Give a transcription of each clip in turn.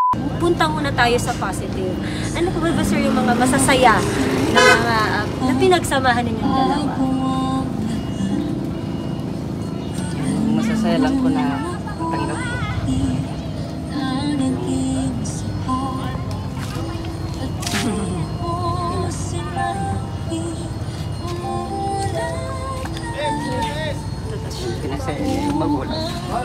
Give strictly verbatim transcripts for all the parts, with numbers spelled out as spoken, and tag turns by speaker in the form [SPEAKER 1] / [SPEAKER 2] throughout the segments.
[SPEAKER 1] Punta muna tayo sa positive. Ano po ba sir yung mga masasaya na mga uh, na pinagsamahan ninyong dalawa?
[SPEAKER 2] Masasaya lang ko na tanggap ko. Pinasaya niya yung magulang.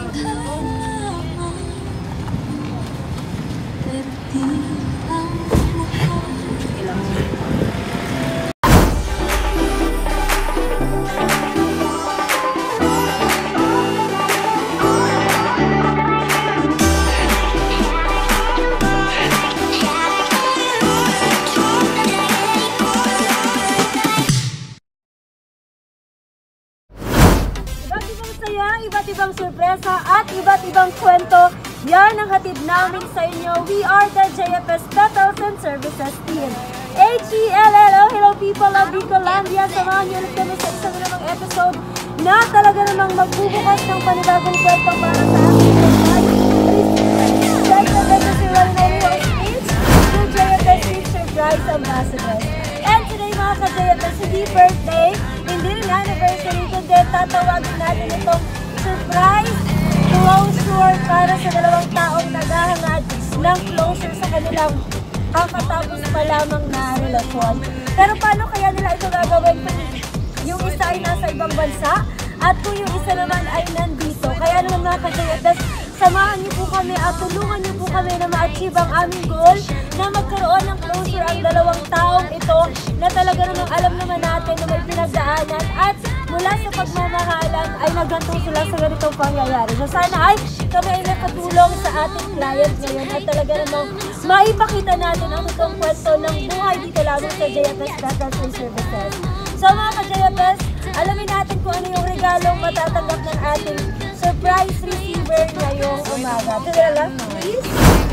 [SPEAKER 1] Iba't ibang sorpresa at iba't ibang kwento, yan ang hatid namin sa inyo. We are the J F S Petals and Services Team. H E L L O, hello people of Bicolandia. Samahan niyo ulit kami sa isang namang episode na talaga namang magbubukas ng panibagong kwento para sa ating buhay. Guys, again na si Rolina Rio Speech, yung J F S Team Surprise Ambassadors. And today mga ka-J F S, hindi birthday, hindi rin anniversary, kundi tatawagin natin itong surprise closure para sa dalawang taong naghahangad ng closure sa kanilang kakatapos pa lamang na relasyon. Pero paano kaya nila ito gagawin kung yung isa ay nasa ibang bansa at kung yung isa naman ay nandito? Kaya naman mga ka-J F S, samahan niyo po kami at tulungan niyo po kami na ma-achieve ang aming goal na magkaroon ng closure ang dalawang taong ito na talaga namang alam naman natin na may pinagdaanan at mula sa pagmamahalan ay naghantong sila sa ganitong pangyayari. So sana ay kami ay nakatulong sa ating client ngayon at talaga namang maipakita natin ang totoong kwento ng buhay dito lamang sa J F S Petals and Services. So mga ka-J F S, alamin natin kung ano yung regalong matatanggap ng ating surprise receiver ngayong umaga. Tara lang, please.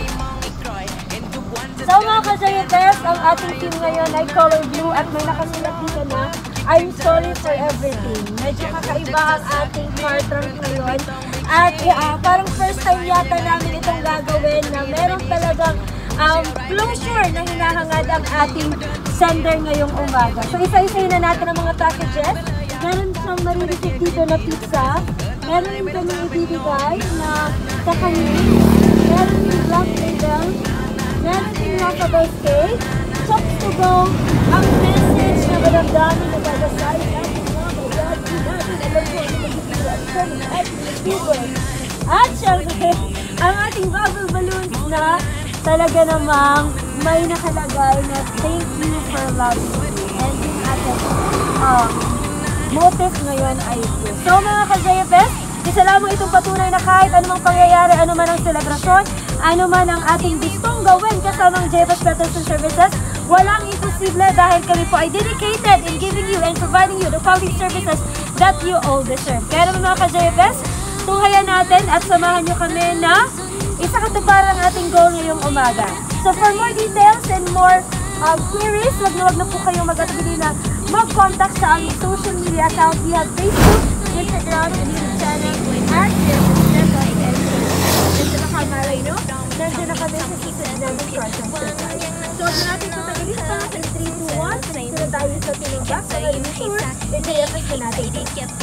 [SPEAKER 1] So mga ka-J F S, ang ating team ngayon ay color blue at may nakasulat dito na I'm sorry for everything. Medyo kakaiba ang ating car trunk ngayon. At uh, parang first time yata namin itong gagawin na meron talagang um, closure na hinahangad ang ating sender ngayong umaga. So isa-isayin na natin ang mga packages. Meron siyang marireceive dito na pizza. Meron din kami ibibigay na kakanin. Meron din black label. Meron din rockabye cake. Chops to go. Ang message na madamdami na bagasay natin mga bayagi natin. Alam ko ano magiging kami at receiver. At syempre, ang ating bubble balloons na talaga namang may nakalagay na thank you for loving me. And yung ating um, motive ngayon ay ito. So mga ka-J F S, isa lamang itong patunay na kahit anumang pangyayari, anuman ang selebrasyon, anuman ang ating gustong gawin kasamang J F S Petals and Services, walang imposible dahil kami po ay dedicated in giving you and providing you the quality services that you all deserve. Kaya naman mga ka-J F S, tunghayan natin at samahan nyo kami na isa katuparan ang ating goal ngayong umaga. So for more details and more uh, queries, wag na wag na po kayong mag-atubili na mag-contact sa aming social media account. We have Facebook, Instagram, and YouTube channel at J F S Petals and Services. Ito na kamalay, no? Nandiyan na kami sa susunod namin project surprise. So, huwag natin ito tagilin pa in three, two, one. Sino tayo sa tinubak sa Galing Tour. Ito J F S na natin.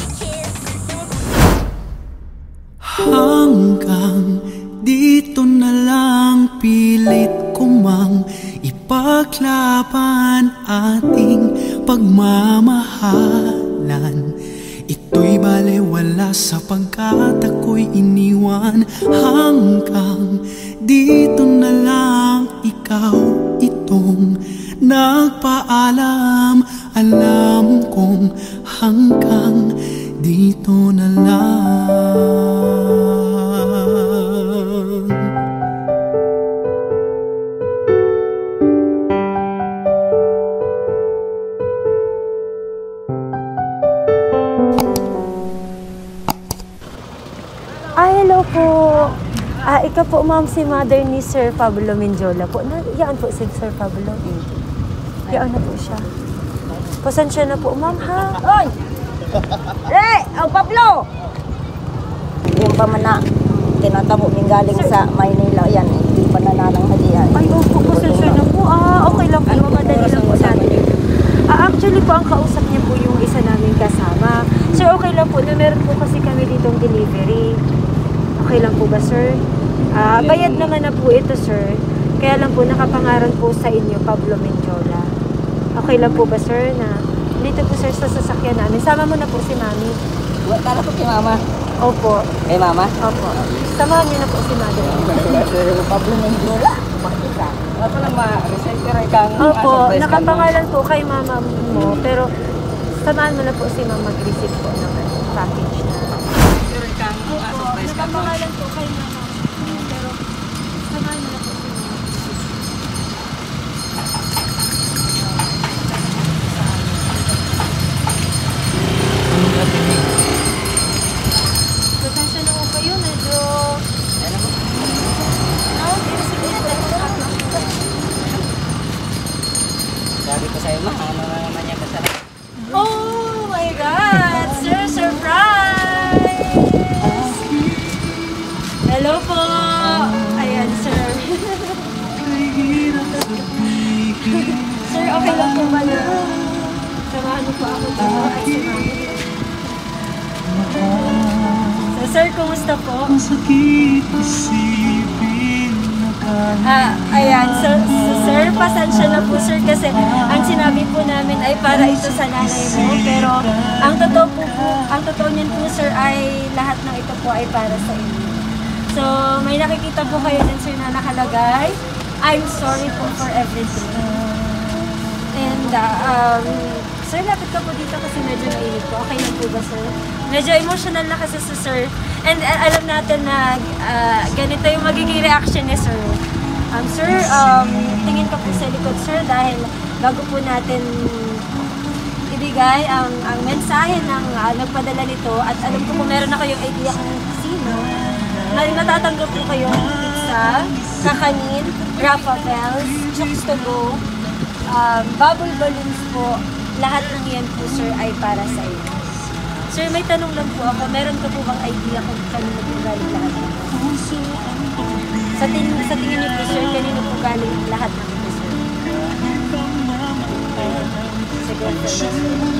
[SPEAKER 3] Hanggang dito na lang pilit kumang ipaglaban ating pagmamahalan. Ito'y balewala sapagkat ako'y iniwan. Hanggang dito na lang ikaw itong nagpaalam. Alam kong hanggang dito na lang.
[SPEAKER 1] Ah, hello po. Ah, ikaw po, ma'am, si mother ni Sir Pablo Menjola po. Na, yaan po si Sir Pablo. Yaan na po siya. Pasensya na po, ma'am, ha?
[SPEAKER 4] Oy! Re! Ang Pablo! Yung pa man na tinatabo ming galing sa Maynila, yan, hindi pa pananananghalian.
[SPEAKER 1] Ay, opo, pasensya na po. Ah, okay lang po.
[SPEAKER 4] Ano po
[SPEAKER 1] Madali
[SPEAKER 4] oras
[SPEAKER 1] lang
[SPEAKER 4] ang
[SPEAKER 1] po sa
[SPEAKER 4] kasama
[SPEAKER 1] atin.
[SPEAKER 4] niyo?
[SPEAKER 1] Ah, actually po, ang kausap niya po yung isa namin kasama. Sir, okay lang po na meron po kasi kami ditong delivery. Okay lang po ba, sir? Ah, bayad naman na po ito, sir. Kaya lang po, nakapangaran po sa inyo, Pablo Mendiola. Okay lang po ba, sir, na dito po, sir, sa sasakyan namin. Sama mo na po si mami.
[SPEAKER 4] Wala tala po kay mama.
[SPEAKER 1] Opo.
[SPEAKER 4] Kay mama?
[SPEAKER 1] Opo. Samahan niyo na po si mami.
[SPEAKER 4] Sir Pablo Mendiola. Makita. Wala pa lang ma-recycle kang
[SPEAKER 1] Opo,
[SPEAKER 4] surprise ka, no?
[SPEAKER 1] nakapangalan po kay mama mo, pero samahan mo na po si mama mag-receive po ng package na.
[SPEAKER 4] Sure kang ah, surprise ka, no?
[SPEAKER 1] Nakapangalan po kay mama mo, pero samahan mo na po si mama. Pasensya na po kayo, medyo...
[SPEAKER 4] Ano po?
[SPEAKER 1] Ah, okay, sige.
[SPEAKER 4] Sabi ko sa'yo, ma, ano na naman yan masarap.
[SPEAKER 1] Oh my God! Sir, surprise! Hello po! Ayan, sir. Sir, okay lang po ba na samahan mo po ako dito at si Mami? So, sir, kumusta po? Ah, ayan. So, so, sir, pasensya na po, sir, kasi ang sinabi po namin ay para ito sa nanay mo. Pero ang totoo po, po ang totoo niyan po, sir, ay lahat ng ito po ay para sa inyo. So, may nakikita po kayo din, sir, na nakalagay, I'm sorry po for everything. And, uh, um, sir, lapit ka po dito kasi medyo nainit po. Okay lang po ba, sir? Medyo emotional na kasi si sir. And uh, alam natin na uh, ganito yung magiging reaction ni sir. Um, sir, um, tingin ka po sa likod, sir, dahil bago po natin ibigay ang, ang mensahe ng uh, nagpadala nito at alam ko kung meron na kayong idea kung sino, may matatanggap po kayong pizza, kakanin, Rafa Bells, chokes to go, um, bubble balloons po. Lahat ng yan po, sir, ay para sa iyo. Sir, may tanong lang po ako. Meron ka po bang idea kung kanino po galing lahat ng ito? Sa, ting sa tingin niyo po, sir, kanino po galing lahat ng ito, sir? Siguro, sir.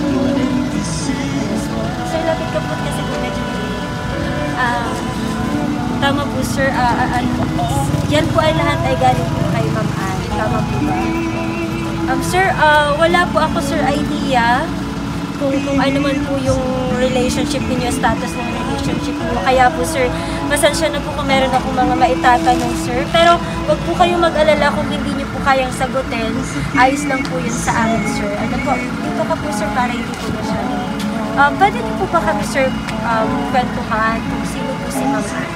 [SPEAKER 1] Sir, lapit ka po kasi po medyo uh, tama po, sir. Uh, uh, uh, yan po ay lahat ay galing po kay Ma'am Ann. Tama po ba? Um, sir, uh, wala po ako, sir, idea kung, kung ano man po yung relationship ninyo, status ng relationship niyo. Kaya po, sir, pasensya na po kung meron akong mga maitatanong, sir. Pero wag po kayong mag-alala kung hindi niyo po kayang sagutin. Ayos lang po yun sa amin, sir. Ano po, dito ka po, sir, para hindi po masyado. Um, pwede niyo po ba kami, sir, um, kwentuhan kung sino po si Ma'am Ann?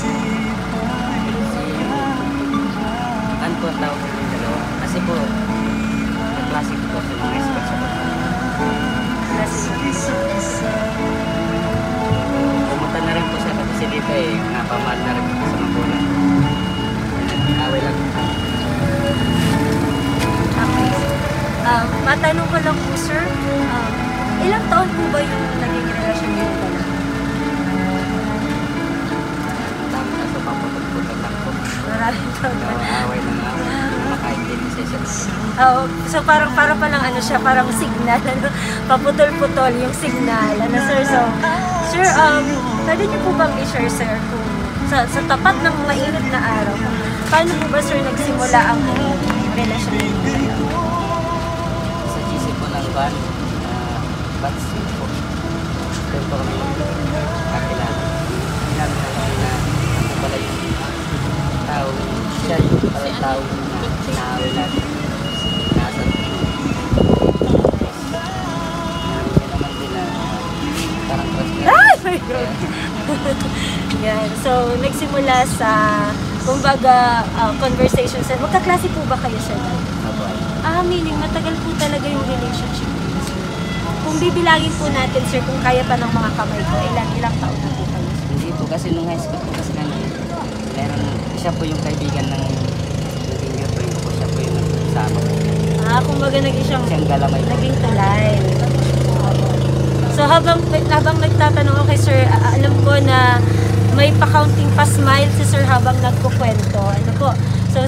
[SPEAKER 2] Ano po ang tawag ko yung dalawa? Kasi po, klase ko po sa mga expert sa pagkakas. Pumunta na rin po siya kasi dito eh, napamahal na rin po sa magulang. Away lang po.
[SPEAKER 1] Okay. Um, matanong ko lang po, sir, um, ilang taon po ba yung naging relasyon niyo pa lang?
[SPEAKER 2] Tama na sa paputag-putag lang po.
[SPEAKER 1] Maraming taon
[SPEAKER 2] So,
[SPEAKER 1] na.
[SPEAKER 2] away lang away. Makaintindi siya siya.
[SPEAKER 1] Oh, so parang para pa lang ano siya, parang signal, ano, paputol-putol yung signal, ano sir. So, sir, um, pwede niyo po bang i-share, sir, kung sa, sa tapat ng mainit na araw, paano po ba, sir, nagsimula ang ano, relasyon niyo?
[SPEAKER 2] Sa G C po ng van, uh, bats po. Doon po kami kakilala. Sinabi na kami na ako pala yung tao, siya yung pala tao na sinaway natin. Nasa naman din na parang crush niya.
[SPEAKER 1] Ay, my God! Yan. So, nagsimula sa, kumbaga, uh, conversation. Sir, magkaklase po ba kayo, sir?
[SPEAKER 2] Opo, ay.
[SPEAKER 1] Ah, meaning, matagal po talaga yung relationship niyo, sir. Kung bibilangin po natin, sir, kung kaya pa ng mga kamay ko, ilang, ilang taon na po kayo, sir?
[SPEAKER 2] Hindi po kasi nung high school po kasi kami, meron, siya po yung kaibigan ng senior po yung po, siya po yung nagsama po.
[SPEAKER 1] Ah, kumbaga naging siyang,
[SPEAKER 2] Siyang galamay po.
[SPEAKER 1] naging tulay. So, habang, habang nagtatanong ako kay sir, a- alam ko na may pa-counting pa-smile si sir habang nagkukwento. Ano po? So,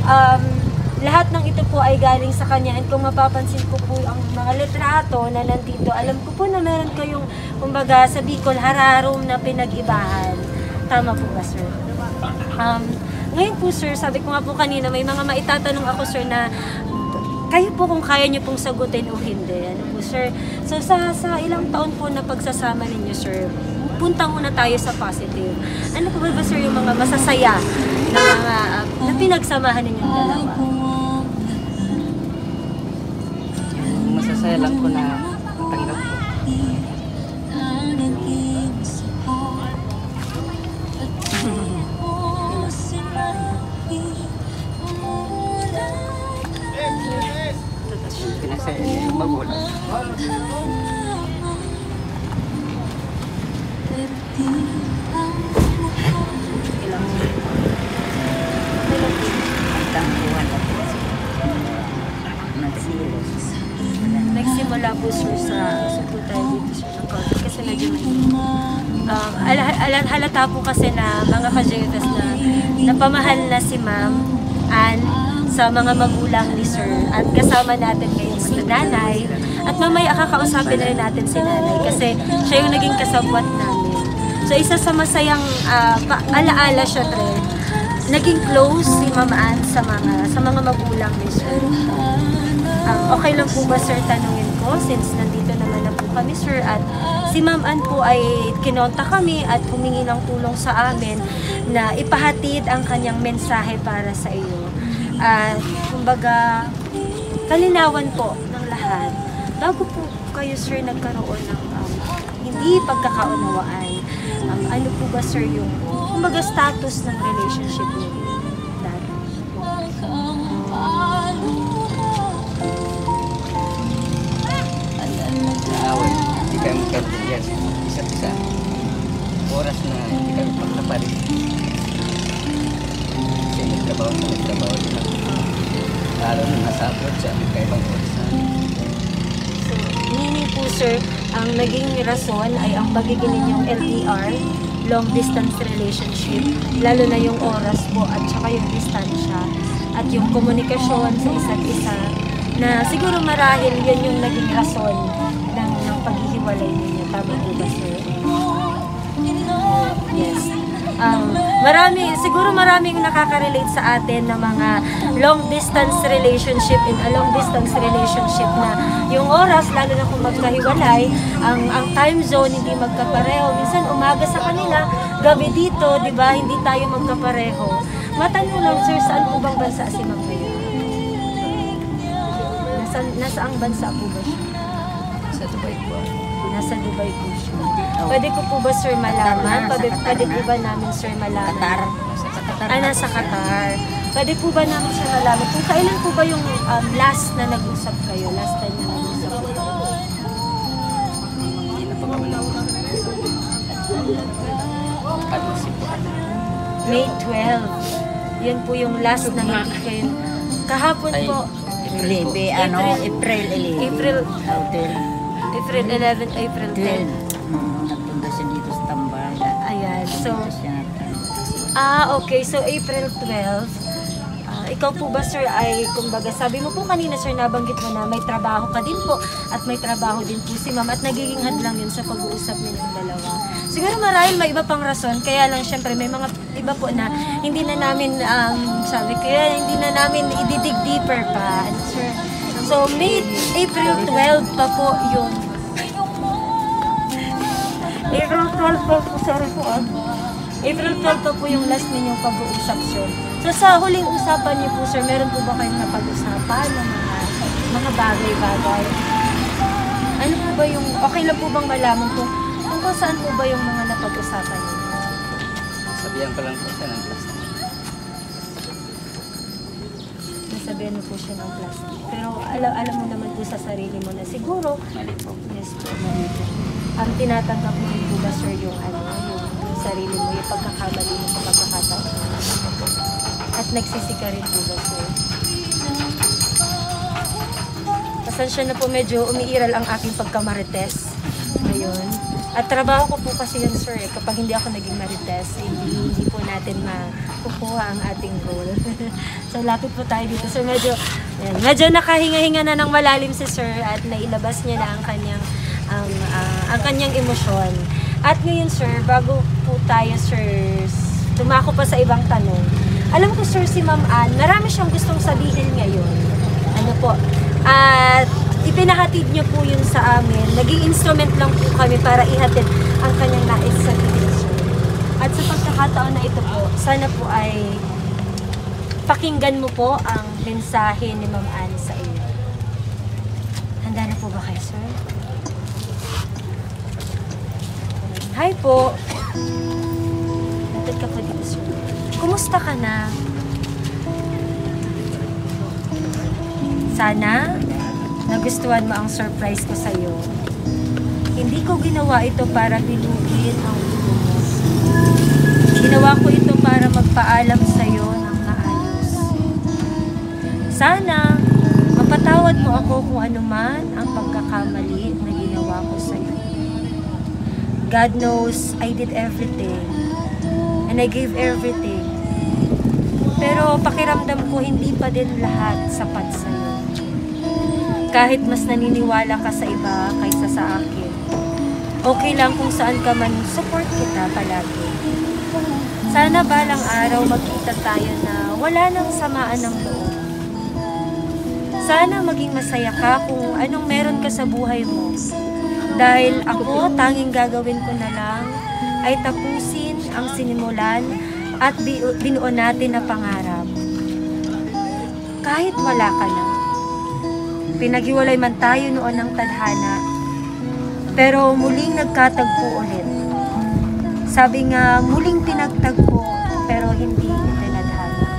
[SPEAKER 1] um, lahat ng ito po ay galing sa kanya. And kung mapapansin ko po ang mga litrato na nandito, alam ko po na meron kayong, kumbaga sa Bicol, hararom na pinag-ibahan. Tama po ba, sir? Um, ngayon po, sir, sabi ko nga po kanina, may mga maitatanong ako, sir, na kayo po kung kaya niyo pong sagutin o hindi. Ano po, sir? So, sa, sa ilang taon po na pagsasama ninyo, sir, punta muna tayo sa positive. Ano po ba, ba sir, yung mga masasaya na mga uh, na pinagsamahan ninyong dalawa?
[SPEAKER 2] Masasaya lang ko na tanggap ko. Pinasaya niya yung magulang.
[SPEAKER 1] Nagsimula po, sir, sa supo tayo dito, sir, ng konti kasi medyo may um, al al halata po kasi na mga kajetas na napamahal na si Ma'am Ann sa mga magulang ni sir, at kasama natin ngayon si nanay, at mamaya kakausapin na rin natin si nanay kasi siya yung naging kasabwat namin. So isa sa masayang uh, alaala siya, tre, naging close si Ma'am Ann sa mga sa mga magulang ni sir. Um, okay lang po ba, sir, tanungin ko, since nandito naman na po kami, sir, at si Ma'am Ann po ay kinonta kami at humingi ng tulong sa amin na ipahatid ang kanyang mensahe para sa iyo. At uh, kumbaga, kalinawan po ng lahat. Bago po kayo, sir, nagkaroon ng um, hindi pagkakaunawaan, um, ano po ba, sir, yung kumbaga status ng relationship niyo dati?
[SPEAKER 2] Away, hindi kayo magkaroon isa't isa. Oras na hindi kayo pagkapalit. Kasi nagtrabaho na nagtrabaho na. Lalo na nasa abroad siya, magkaibang oras na.
[SPEAKER 1] So, meaning po, sir, ang naging rason ay ang pagiging ninyong L D R, long distance relationship, lalo na yung oras po at saka yung distansya at yung komunikasyon sa isa't isa, na siguro marahil yun yung naging rason ng, ng paghihiwalay ninyo. Tama po ba, sir? Yes. Um, marami, siguro maraming nakaka-relate sa atin na mga long distance relationship in a long distance relationship na yung oras, lalo na kung magkahiwalay, ang, ang time zone hindi magkapareho. Minsan umaga sa kanila, gabi dito, di ba? Hindi tayo magkapareho. Matanong lang, sir, saan po bang bansa si Ma'am kayo? Nasa, nasa ang bansa po ba siya?
[SPEAKER 2] Sa Dubai po.
[SPEAKER 1] Nasa Dubai po siya. Pwede ko po ba, sir, malaman? Pwede, pwede po ba namin, sir, malaman?
[SPEAKER 4] Qatar.
[SPEAKER 1] Ah, nasa Qatar. Pwede po ba namin, sir, malaman? Kung kailan po ba yung um, last na nag-usap kayo? Last time na nag-usap kayo?
[SPEAKER 2] Hindi na pa kami nag-usap. At nasipuan.
[SPEAKER 1] May twelve. Yun po yung last na hindi kayo. Kahapon
[SPEAKER 2] Ay,
[SPEAKER 1] po.
[SPEAKER 4] April, ano, April eleven.
[SPEAKER 1] April.
[SPEAKER 4] Hotel.
[SPEAKER 1] April eleven, April ten.
[SPEAKER 4] Mm, nagpunta siya dito sa Tambaga.
[SPEAKER 1] Ayan. So,
[SPEAKER 4] Punta siya natin.
[SPEAKER 1] ah, okay. So, April twelve. Ah, ikaw po ba, sir, ay, kumbaga, sabi mo po kanina, sir, nabanggit mo na may trabaho ka din po at may trabaho din po si Ma'am at nagiging hadlang yun sa pag-uusap ninyong dalawa. Siguro marahil may iba pang rason, kaya lang syempre may mga iba po na hindi na namin, um, sabi ko yan, hindi na namin i-dig deeper pa. Ano, sir? So, May, April twelve pa po yung April twelve pa po, sorry po, ah. April twelve pa po yung last ninyong pag-uusap, sir. So, sa huling usapan niyo po, sir, meron po ba kayong napag-usapan ng mga, mga bagay-bagay? Ano po ba yung, okay lang po bang malaman kung, kung kung saan po ba yung mga napag-usapan niyo?
[SPEAKER 2] Sabihan ko lang po siya ng plastic.
[SPEAKER 1] Nasabihan mo po siya ng plastic. Pero alam, alam mo naman po sa sarili mo na siguro,
[SPEAKER 2] Mali po.
[SPEAKER 1] yes po, mali po. Ang tinatanggap mo rin po ba, sir, yung ano, yung sarili mo, yung pagkakamali mo sa pagkakataon. At nagsisika rin po ba, sir? Pasensya na po, medyo umiiral ang aking pagkamarites. Ayun. At trabaho ko po kasi yun, sir. Eh. Kapag hindi ako naging marites, hindi, hindi po natin makukuha ang ating goal. So, lapit po tayo dito. So, medyo, yan, medyo nakahinga-hinga na ng malalim si sir at nailabas niya na ang kanyang, um, uh, ang kanyang emosyon. At ngayon, sir, bago po tayo, sir, tumako pa sa ibang tanong. Alam ko, sir, si Ma'am Ann, marami siyang gustong sabihin ngayon. Ano po? At ipinahatid niyo po yun sa amin. Naging instrument lang po kami para ihatid ang kanyang nais sa atin, sir. At sa pagkakataon na ito po, sana po ay pakinggan mo po ang mensahe ni Ma'am Ann sa iyo. Handa na po ba kayo, sir? Hi po. Lapit ka po dito, sir. Kumusta ka na? Sana nagustuhan mo ang surprise ko sa iyo. Hindi ko ginawa ito para bilugin ang ulo mo. Ginawa ko ito para magpaalam sa iyo ng maayos. Sana mapatawad mo ako kung ano man ang pagkakamali na ginawa ko sa iyo. God knows I did everything and I gave everything. Pero pakiramdam ko hindi pa din lahat sapat sa iyo. Kahit mas naniniwala ka sa iba kaysa sa akin, okay lang kung saan ka man, support kita palagi. Sana balang araw magkita tayo na wala nang samaan ng loob. Sana maging masaya ka kung anong meron ka sa buhay mo. Dahil ako, tanging gagawin ko na lang ay tapusin ang sinimulan at binuo natin na pangarap. Kahit wala ka na. Pinaghiwalay man tayo noon ng tadhana, pero muling nagkatagpo ulit. Sabi nga, muling pinagtagpo, pero hindi tinadhana.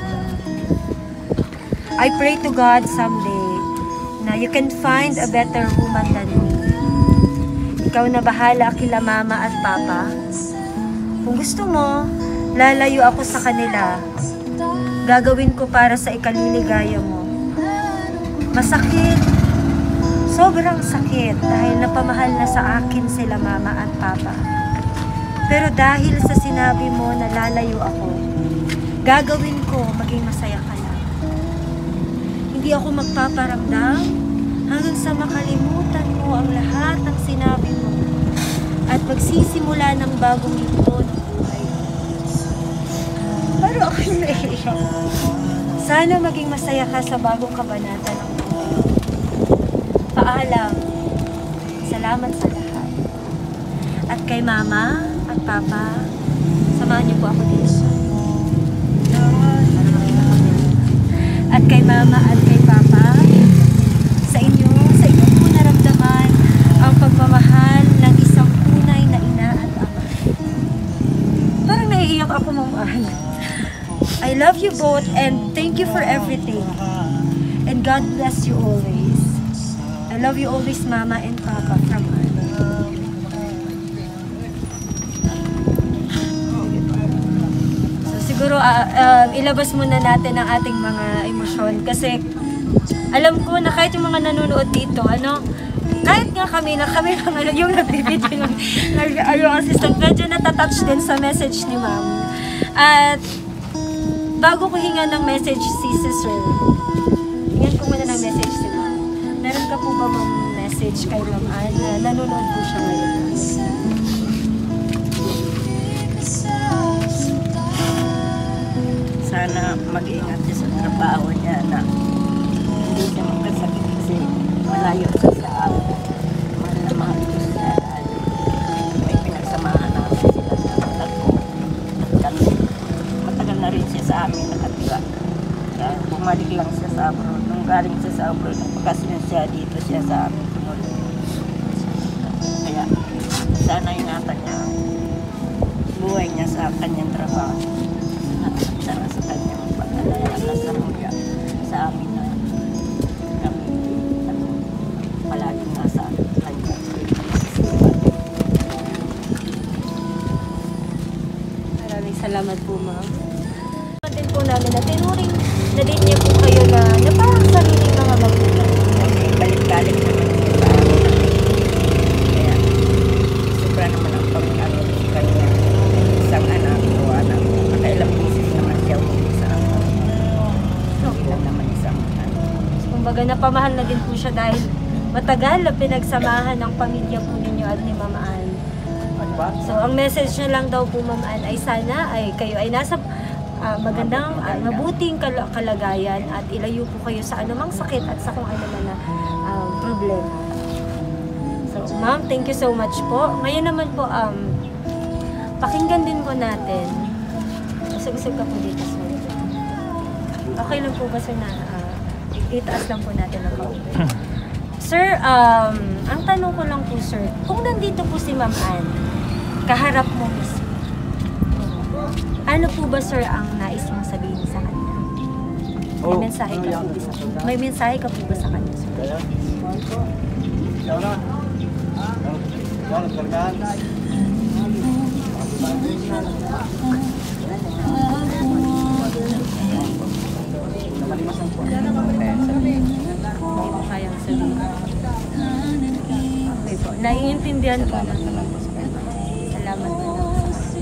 [SPEAKER 1] I pray to God someday na you can find a better woman than me. Ikaw na bahala kila mama at papa. Kung gusto mo, lalayo ako sa kanila. Gagawin ko para sa ikaliligaya mo. Masakit, sobrang sakit dahil napamahal na sa akin sila mama at papa. Pero dahil sa sinabi mo na lalayo ako, gagawin ko maging masaya ka na. Hindi ako magpaparamdam hanggang sa makalimutan mo ang lahat ng sinabi mo at magsisimula ng bagong yugto ng buhay. Pero ako'y naiiyak. Sana maging masaya ka sa bagong kabanata ng buhay. Paalam. Salamat sa lahat. At kay mama at papa, samahan niyo po ako dito. At kay mama at kay papa, sa inyo, sa inyo po naramdaman ang pagmamahal ng isang tunay na ina at ama. Parang naiiyak ako, Mama. I love you both and thank you for everything. And God bless you always. I love you always, Mama and Papa, from Anna. So siguro uh, uh, ilabas muna natin ang ating mga emosyon kasi alam ko na kahit yung mga nanonood dito, ano, kahit nga kami na kami lang ano, yung nagbibideo ng yung assistant, medyo natatouch din sa message ni Ma'am. At bago ko hinga ng message si Sister, hingan ko muna ng message si Ma'am. Meron ka po ba bang message kay Ma'am Ann na nanonood po siya ngayon?
[SPEAKER 4] Sana mag-ingat siya sa trabaho niya na hindi siya magkasakit kasi malayo siya sa amin. Mahal na mahal ko siya dahil may pinagsamahan namin sila sa tagpo. At kami, matagal na rin siya sa amin nakatira. Kaya bumalik lang siya sa abroad. Nung galing siya sa abroad, napakasyon siya dito siya sa amin tumulong. Kaya sana ingatan niya buhay niya sa kanyang trabaho. Sana sa kanyang pag-alala sa mga sa amin na kami palaging nasa kanya.
[SPEAKER 1] Maraming salamat po, Ma'am. Din po namin na tinuring na din niya po kayo na, na parang sariling mga magulang.
[SPEAKER 4] Kami balik-balik naman siya sa amin. Kaya sobra naman
[SPEAKER 1] kumbaga napamahal na din po siya dahil matagal na pinagsamahan ng pamilya po ninyo at ni Ma'am Ann. So, ang message niya lang daw po, Ma'am Ann, ay sana ay kayo ay nasa uh, magandang, uh, mabuting kal kalagayan at ilayo po kayo sa anumang sakit at sa kung ano man na uh, problema. So, Ma'am, thank you so much po. Ngayon naman po, um, pakinggan din po natin. Usag-usag ka po dito, sir. Okay lang po ba, sir, na uh, itaas lang po natin ang kaunti? Sir, um, ang tanong ko lang po, sir, kung nandito po si Ma'am Ann, kaharap mo mismo, ano po ba, sir, ang nais mong sabihin sa kanya? May mensahe ka po ba sa kanya? May mensahe ka po ba sa kanya, sir? Hindi mo kayang sabihin. Okay po, naiintindihan ko na. Salamat po lang.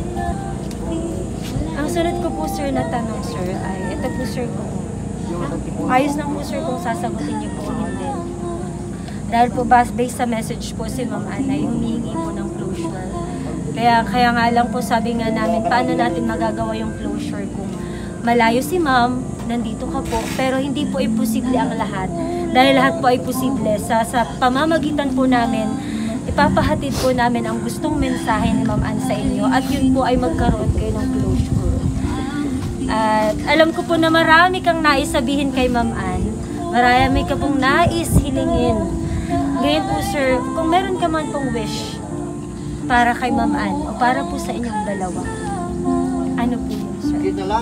[SPEAKER 1] Ang sunod ko po, sir, na tanong, sir, ay ito po, sir, kung ayos lang po, sir, kung sasagutin niyo po o hindi. Dahil po, based sa message po si Ma'am Ann ay humihingi po ng closure. Kaya, kaya nga lang po, sabi nga namin, paano natin magagawa yung closure kung malayo si Ma'am, nandito ka po, pero hindi po imposible ang lahat. Dahil lahat po ay posible. Sa, sa pamamagitan po namin, ipapahatid po namin ang gustong mensahe ni Ma'am Ann sa inyo at yun po ay magkaroon kayo ng closure. At alam ko po na marami kang nais sabihin kay Ma'am Ann. Marami ka pong nais hilingin. Ngayon po, sir, kung meron ka man pong wish para kay Ma'am Ann o para po sa inyong dalawa, ano po yun, sir?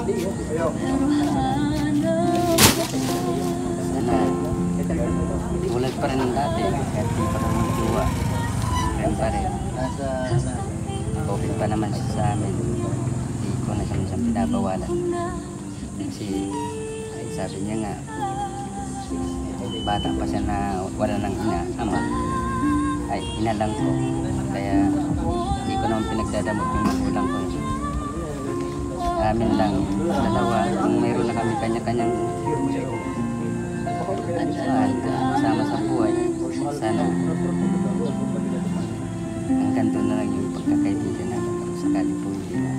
[SPEAKER 2] Sana tulad pa rin ng dati, kahit di pa kami magluwa. Kaya pa rin. COVID pa naman siya sa amin. Hindi ko na siya minsan pinabawalan. Kasi ay, sabi niya nga, bata pa siya na wala ng ina, ama. Ay, ina lang ko. Kaya hindi ko naman pinagdadamot yung magulang ko. Amin lang, dalawa, kung mayroon na kami kanya-kanyang at sama sa buhay, sana hanggang doon na lang yung pagkakaibigan namin kung sakali po hindi na.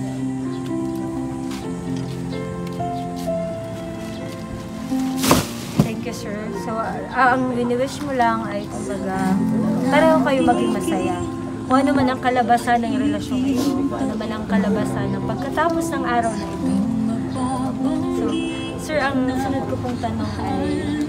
[SPEAKER 1] Thank you, sir. So, uh, ang wini-wish mo lang ay kumbaga, pareho kayo maging masaya. Kung ano man ang kalabasan ng relasyon ito, kung ano man ang kalabasan ng pagkatapos ng araw na ito. So, sir, ang sunod ko pong tanong ay,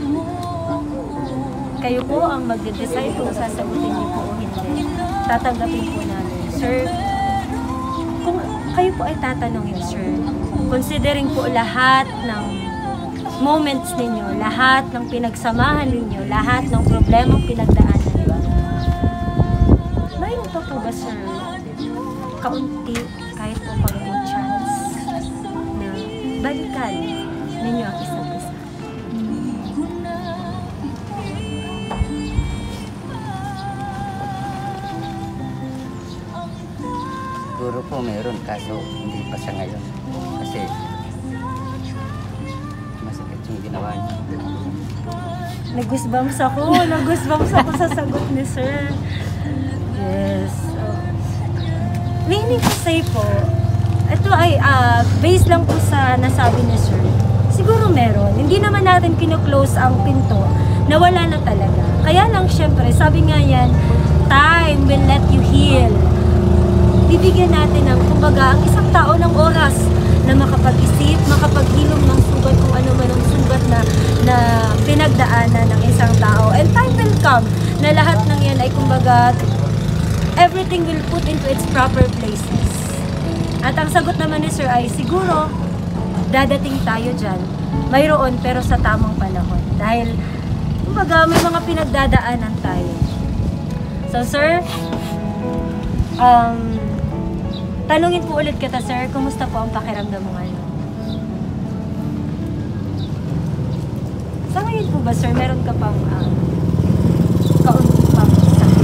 [SPEAKER 1] kayo po ang magde-decide kung sasagutin niyo po o hindi. Tatanggapin po namin. Sir, kung kayo po ay tatanungin, sir, considering po lahat ng moments ninyo, lahat ng pinagsamahan ninyo, lahat ng problemang pinagdaanan ninyo, mayroon pa po ba, sir, kaunti, kahit po pagiging chance na balikan ninyo ang isa't isa?
[SPEAKER 2] Siguro po meron, kaso hindi pa siya ngayon. Kasi masakit yung ginawa niya.
[SPEAKER 1] Nag-goosebumps ako. Nag-goosebumps ako sa sagot ni sir. Yes. Uh, meaning to say po, ito ay uh, based lang po sa nasabi ni sir. Siguro meron. Hindi naman natin kino-close ang pinto na wala na talaga. Kaya lang syempre, sabi nga yan, time will let you heal. Bibigyan natin ng, kumbaga, ang isang tao ng oras na makapag-isip, makapaghilom ng sugat kung ano man ang sugat na, na pinagdaanan ng isang tao. And time will come na lahat ng yan ay, kumbaga, everything will put into its proper places. At ang sagot naman ni Sir ay, siguro, dadating tayo dyan. Mayroon, pero sa tamang panahon. Dahil, kumbaga, may mga pinagdadaanan tayo. So, Sir, um, tanungin po ulit kita, sir, kumusta po ang pakiramdam mo ngayon? Sa ngayon po ba, sir, meron ka pang um, kaunti pang sakit?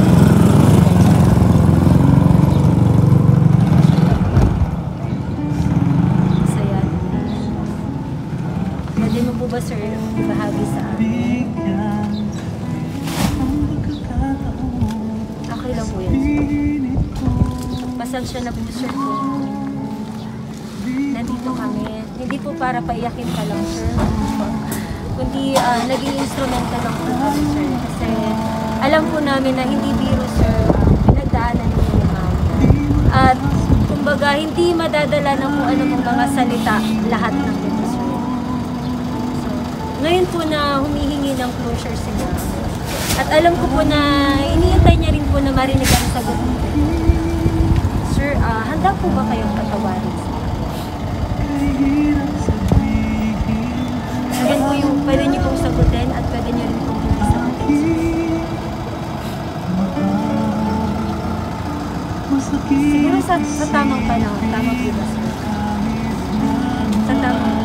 [SPEAKER 1] Masaya. Pwede mo po ba, sir, ibahagi sa amin? Okay lang po yan, sir. Pasensya na po, sir, kung nandito kami. Hindi po para paiyakin ka lang, sir. Kundi uh, naging instrumental lang po kami, sir. Kasi alam po namin na hindi biro, sir, pinagdaanan niyo ni Ma'am. At kumbaga, hindi madadala ng kung ano pong mga salita lahat ng ito, sir. So, ngayon po na humihingi ng closure si Ma'am. At alam ko po na iniintay niya rin po na marinig ang sagot mo. Sir, uh, handa po ba kayong patawarin? Yan po yung pwede niyo pong sagutin at pwede niyo rin pong hindi sagutin. Siguro sa, sa tamang panahon, tamang po ba, sir? Sa tamang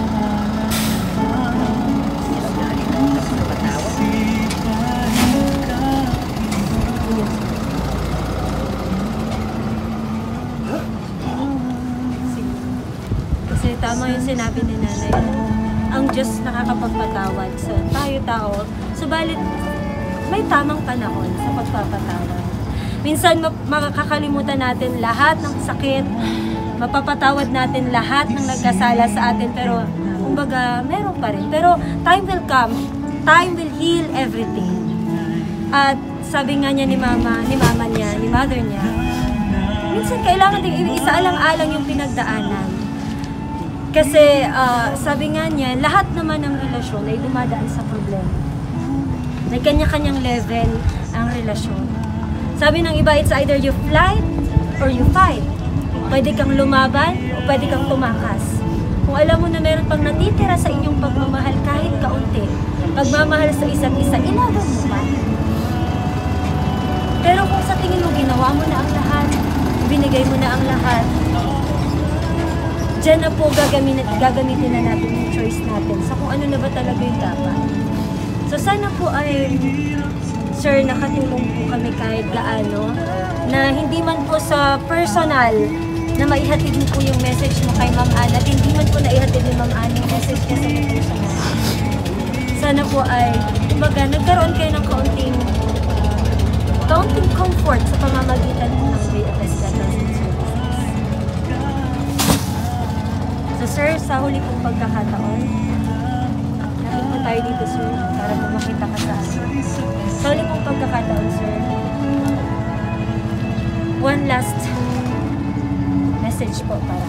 [SPEAKER 1] kasi tama yung sinabi ni nanay, ang Diyos nakakapagpatawad sa tayo tao, subalit may tamang panahon sa pagpapatawad. Minsan makakalimutan natin lahat ng sakit, mapapatawad natin lahat ng nagkasala sa atin, pero kumbaga meron pa rin. Pero time will come, time will heal everything. At sabi nga niya ni mama, ni mama niya, ni mother niya, minsan kailangan din isaalang-alang yung pinagdaanan. Kasi uh, sabi nga niya, lahat naman ng relasyon ay dumadaan sa problema. May kanya-kanyang level ang relasyon. Sabi ng iba, it's either you flight or you fight. Pwede kang lumaban o pwede kang tumakas. Kung alam mo na meron pang natitira sa inyong pagmamahal kahit kaunti, pagmamahal sa isa't isa, ilaban mo pa. Pero kung sa tingin mo, ginawa mo na ang lahat, binigay mo na ang lahat, diyan na po gagamitin, gagamitin na natin yung choice natin sa kung ano na ba talaga yung dapat. So sana po ay, sir, nakatulong po kami kahit gaano, na hindi man po sa personal na maihatid mo po yung message mo kay Ma'am Ann, at hindi man po naihatid ni Ma'am Ann yung message niya sa mga personal. Sana po ay, kumbaga, nagkaroon kayo ng kaunting, kaunting comfort sa pamamagitan po ng J F S Dental Services. So sir, sa huli pong pagkakataon, nakita po tayo dito, sir, para po makita ka sa akin. Sa huli pong pagkakataon, sir, one last message po para.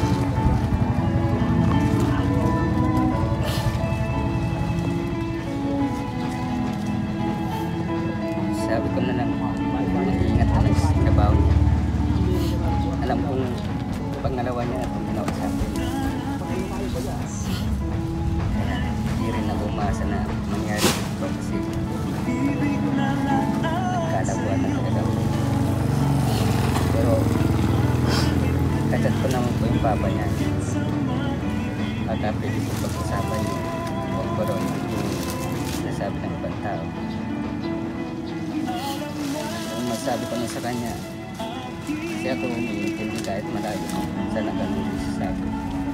[SPEAKER 2] Sabi ko na lang, mag-iingat na lang sa trabaho niya. Alam kong pangalawa niya at ginawa sa akin. Hindi rin ako umasa na mangyari ito kasi nagkalabuan na talaga. Pero kachat ko naman po yung papa niya. Baka pwede po pag-usapan niya. Huwag ko rin yung nasabi ng ibang tao. Ang masabi ko na sa kanya, kasi ako umiintindi kahit malayo sa naganong sa akin.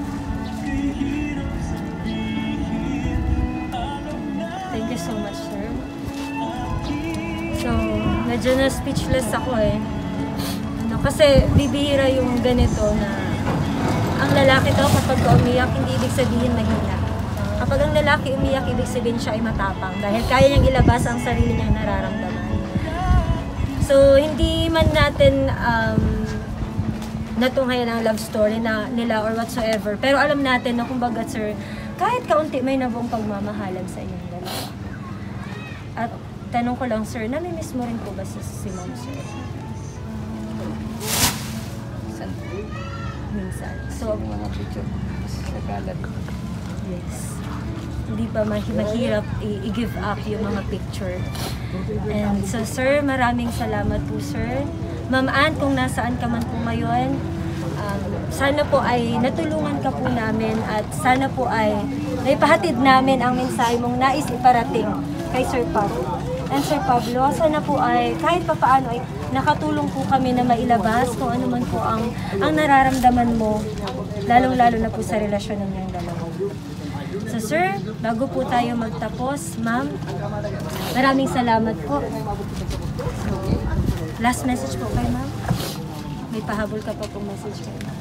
[SPEAKER 1] Thank you so much, sir. So, medyo na speechless ako eh. Ano, kasi bibihira yung ganito na ang lalaki daw kapag umiyak, hindi ibig sabihin mahina. Kapag ang lalaki umiyak, ibig sabihin siya ay matapang dahil kaya niyang ilabas ang sarili niyang nararamdaman. So, hindi man natin um, natunghayan ang love story na nila or whatsoever. Pero alam natin na kumbaga, sir, kahit kaunti may nabuong pagmamahalan sa inyong dalawa. At tanong ko lang, sir, namimiss mo rin po ba si, si Ma'am, sir?
[SPEAKER 2] Minsan po.
[SPEAKER 1] Minsan. So,
[SPEAKER 2] Yung mga picture sa kalat.
[SPEAKER 1] yes. Hindi pa mahi- mahirap i- i-give up yung mga picture. And so, sir, maraming salamat po, sir. Ma'am Ann, kung nasaan ka man po ngayon, um, sana po ay natulungan ka po namin at sana po ay naipahatid namin ang mensahe mong nais iparating kay Sir Pablo. And Sir Pablo, sana po ay kahit pa paano ay nakatulong po kami na mailabas kung ano man po ang, ang nararamdaman mo, lalong-lalo na po sa relasyon ninyong dalawa. So sir, bago po tayo magtapos, ma'am, maraming salamat po. Last message po kay ma'am. May pahabol ka pa pong message kay ma'am.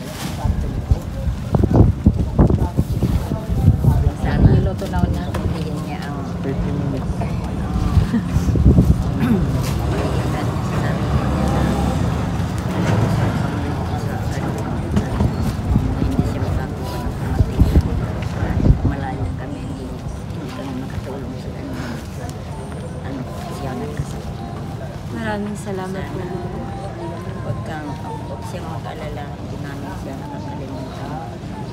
[SPEAKER 4] Sana iluto na niya, hindi niya ang
[SPEAKER 2] thirty minutes.
[SPEAKER 4] hindi siya makakuha ng pamating. Malayo kami, hindi, hindi kami makatulong sa kanya. Ano, siya nagkasakit.
[SPEAKER 1] Maraming salamat po.
[SPEAKER 4] Huwag kang, huwag siya mag-alala, hindi namin siya nakakalimutan.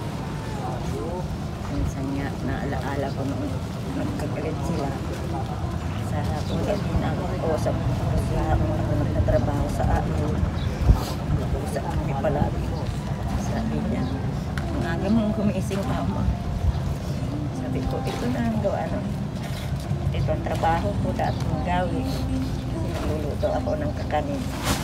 [SPEAKER 4] Minsan niya, naalaala ko noon, nagkagalit sila. Sa hapon, hindi namin kausap ko siya, ako nagtatrabaho sa amin. Sa kami palagi. Sabi niya, ang aga mong gumising, mama. Sabi ko, ito na ang gawa nun. Ito ang trabaho ko, dapat mong gawin. Nagluluto ako ng kakanin.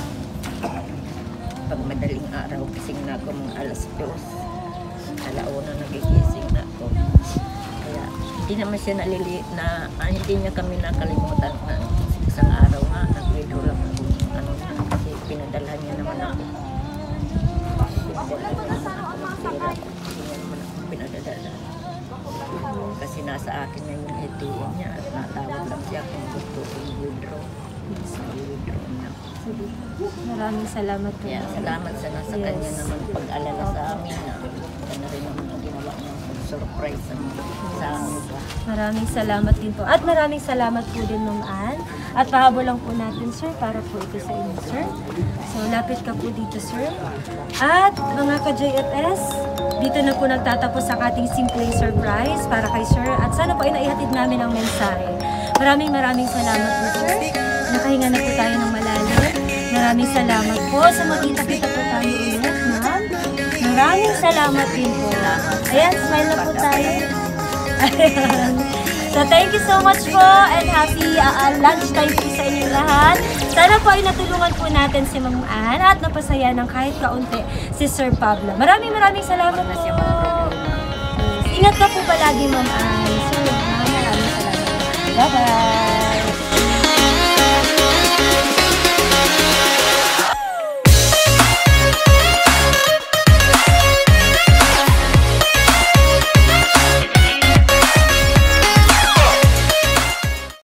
[SPEAKER 4] Pag madaling araw, gising na ako mga alas dos. Alauna nagigising na ako. Kaya hindi naman siya naliliit na, ah, hindi niya kami nakalimutan na isang araw nga, nag-withdraw lang ako. Ano na, kasi pinadalhan niya naman ako. Pinadalhan niya naman ako ng pera. Hindi niya naman ako pinadadala. Kasi nasa akin na yung A T M niya at natawag lang siya kung gusto kong withdraw. Sa withdraw niya.
[SPEAKER 1] Maraming salamat po.
[SPEAKER 4] Kaya salamat sana sa
[SPEAKER 1] Yes.
[SPEAKER 4] kanya naman pag-alala sa amin na kanya rin naman ang ginawa niya surprise sa amin pa.
[SPEAKER 1] Maraming salamat din po. At maraming salamat po din, Ma'am Ann. At pahabol lang po natin, sir, para po ito sa inyo, sir. So, lapit ka po dito, sir. At mga ka-J F S, dito na po nagtatapos ang ating simpleng surprise para kay sir. At sana po ay naihatid namin ang mensahe. Maraming maraming salamat po, sir. Nakahinga na po tayo ng malalim. Maraming salamat po. Sa magkita-kita po tayo ulit, ma'am. Maraming salamat din po. Ayan, smile na po tayo. Ayan. So, thank you so much po and happy uh, lunchtime po sa inyo lahat. Sana po ay natulungan po natin si Ma'am Ann at napasaya ng kahit kaunti si Sir Pablo. Maraming maraming salamat po. Ingat ka po palagi, Ma'am Ann. Sir, maraming salamat. Bye-bye.